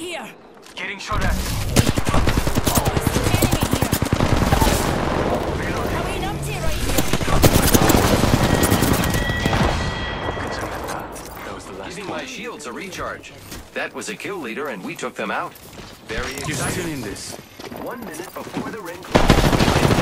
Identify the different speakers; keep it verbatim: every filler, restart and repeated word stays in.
Speaker 1: here.
Speaker 2: Getting shot at.
Speaker 1: Coming up to you right here.
Speaker 2: That was the last
Speaker 3: Giving
Speaker 2: one.
Speaker 3: my shields a recharge. That was a kill leader and we took them out. Very
Speaker 2: You're
Speaker 3: exciting.
Speaker 2: still in this.
Speaker 3: One minute before the ring closes.